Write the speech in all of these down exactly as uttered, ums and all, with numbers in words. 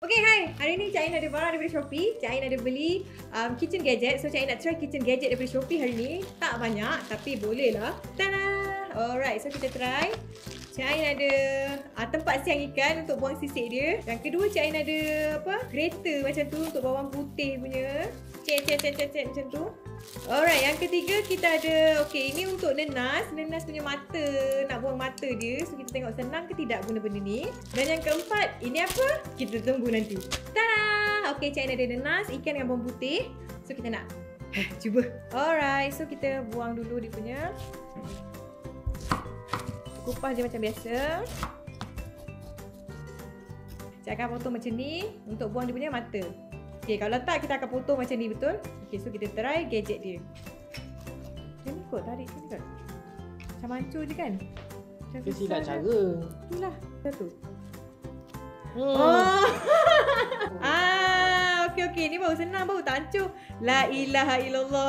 Okay, hai. Hari ni Cik Ain ada barang daripada Shopee. Cik Ain ada beli um, kitchen gadget. So, Cik Ain nak try kitchen gadget daripada Shopee hari ni. Tak banyak, tapi boleh lah. Tada! Alright, so kita try. Cik Ain ada uh, tempat siang ikan untuk buang sisik dia. Yang kedua, Cik Ain ada apa? Grater macam tu untuk bawang putih punya. Cek, cek, cek, cek, cek macam tu. Alright, yang ketiga kita ada, okay, ini untuk nenas. Nenas punya mata, nak buang mata dia. So, kita tengok senang ke tidak guna benda ni. Dan yang keempat, ini apa? Kita tunggu nanti. Tada! Okay, Cik Ain ada nenas, ikan dengan bawang putih. So, kita nak cuba. Alright, so kita buang dulu dia punya. Kupas je macam biasa. Cik akan potong macam ni untuk buang dia punya mata. Okay, kalau tak kita akan potong macam ni, betul? Okay, so kita try gadget dia. Macam ni kot, tarik sini kot. Macam mancur je kan? Dia silap cara. Itulah, satu. Hmm. Oh. Ah, okey okey, ni baru senang, baru tak hancur. La ilaha illallah.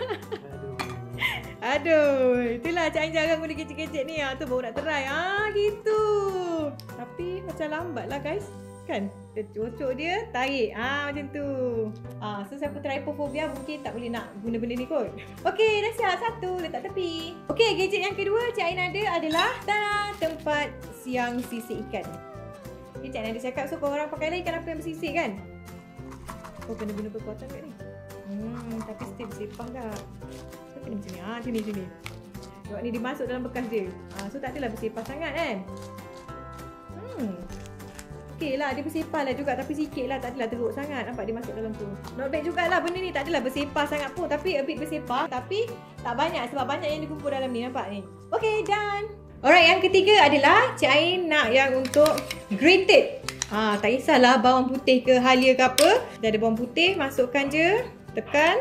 Aduh, itulah Cik Ain jarang guna gadget-gadget ni. Ah, tu baru nak try. Ah, gitu. Tapi macam lambat lah guys. Kan? Kita cocok dia, tarik. Ah, macam tu. Ah, so siapa trypophobia mungkin tak boleh nak guna benda ni kot. Okey, dah siap. Satu, letak tepi. Okey, gadget yang kedua Cik Ain ada adalah tada, tempat siang sisik ikan. Ni Cik Ain ada cakap, so korang pakai lah ikan apa yang bersisik kan? Oh, kena guna kekuatan kat ni. Hmm, tapi still bersepah tak? So, kena macam ni. Ah, macam ni, macam ni. Tengok ni dia masuk dalam bekas dia. Ah, so tak adalah bersepah sangat kan? Hmm. Okey lah, dia bersepah lah juga tapi sikit lah, tak adalah teruk sangat. Nampak dia masuk dalam tu. Not bad jugalah benda ni, tak adalah bersepah sangat pun. Tapi a bit bersepah, tapi tak banyak sebab banyak yang dikumpul dalam ni, nampak ni. Okey, done. Alright, yang ketiga adalah Cik Ain nak yang untuk grated. Ah, tak kisahlah bawang putih ke halia ke apa. Dah ada bawang putih, masukkan je. Tekan.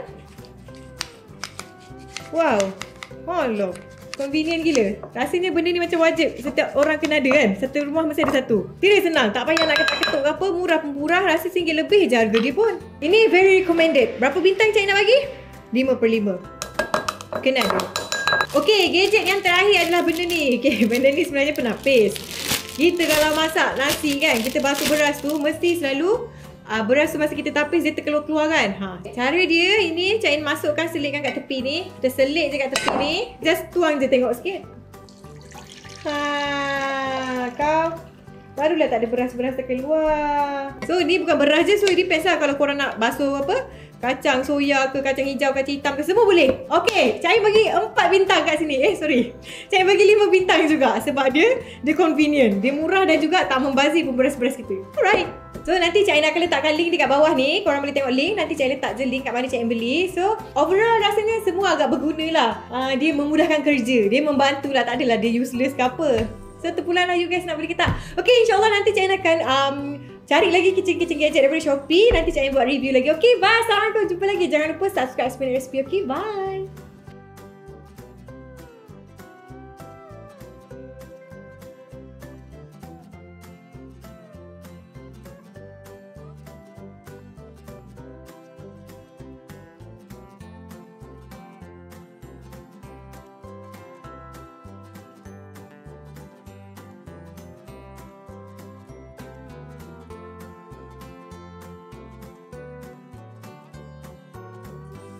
Wow. Allah. Convenient gila. Rasanya benda ni macam wajib setiap orang kena ada kan. Satu rumah mesti ada satu. Tidak senang. Tak payah nak ketuk-ketuk ke apa. Murah pun murah. Rasa singgit lebih je harga dia pun. Ini very recommended. Berapa bintang Cik Ain nak bagi? lima per lima. Kena ada. Okay, gadget yang terakhir adalah benda ni. Okay, benda ni sebenarnya penapis. Kita kalau masak nasi kan, kita basuh beras tu mesti selalu uh, beras tu masa kita tapis dia terkeluar-keluar kan. Ha. Cara dia ini Cik Ain masukkan, selitkan kat tepi ni. Kita selit je kat tepi ni. Just tuang je, tengok sikit. Ha, kau barulah tak ada beras-beras terkeluar. So ni bukan beras je, so it depends lah kalau korang nak basuh apa, kacang soya ke, kacang hijau, kacang hitam ke, semua boleh. Okay, Cik Ain bagi empat bintang kat sini. Eh, sorry. Cik Ain bagi lima bintang juga sebab dia dia convenient. Dia murah dan juga tak membazir pun beras-beras kita. Alright. So, nanti Cik Ain akan letakkan link dekat bawah ni. Korang boleh tengok link. Nanti Cik Ain letak je link kat mana Cik Ain beli. So, overall rasanya semua agak berguna lah. Uh, dia memudahkan kerja. Dia membantu lah. Tak adalah dia useless ke apa. So, terpulang lah you guys nak beli ke tak. Okay, insyaAllah nanti Cik Ain akan um, cari lagi kitchen-kitchen gadget daripada Shopee. Nanti Cik Ain buat review lagi. Okay, bye. Assalamualaikum. Jumpa lagi. Jangan lupa subscribe Spinner Recipe. Okay, bye.